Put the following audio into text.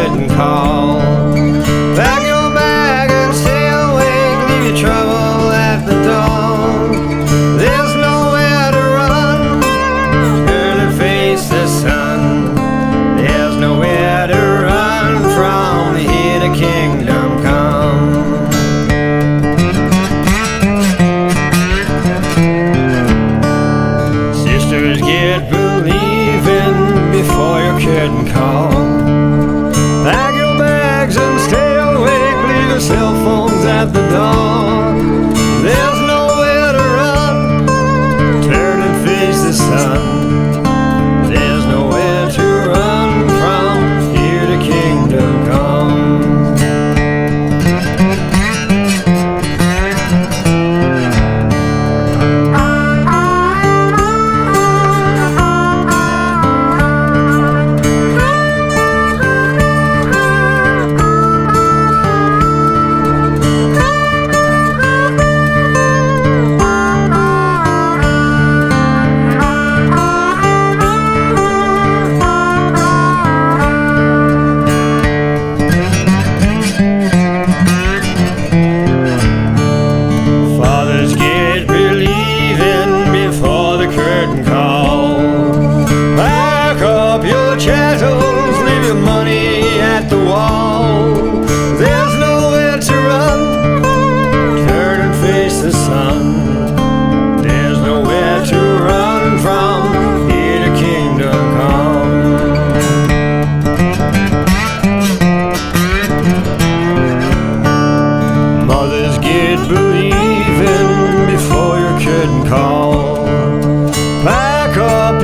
curtain call. Pack your bag and stay awake, leave your trouble at the door. There's nowhere to run, turn and face the sun. There's nowhere to run from, here to kingdom come. Sisters, get believing before your curtain call. Pack your bags and stay awake, leave your cell phones at the door. There's nowhere to run, turn and face the sun. There's nowhere to run from, here to kingdom come. Chattels, leave your money at the wall. There's nowhere to run, turn and face the sun. There's nowhere to run from, here to kingdom come. Mothers, get believing before your curtain call. Pack up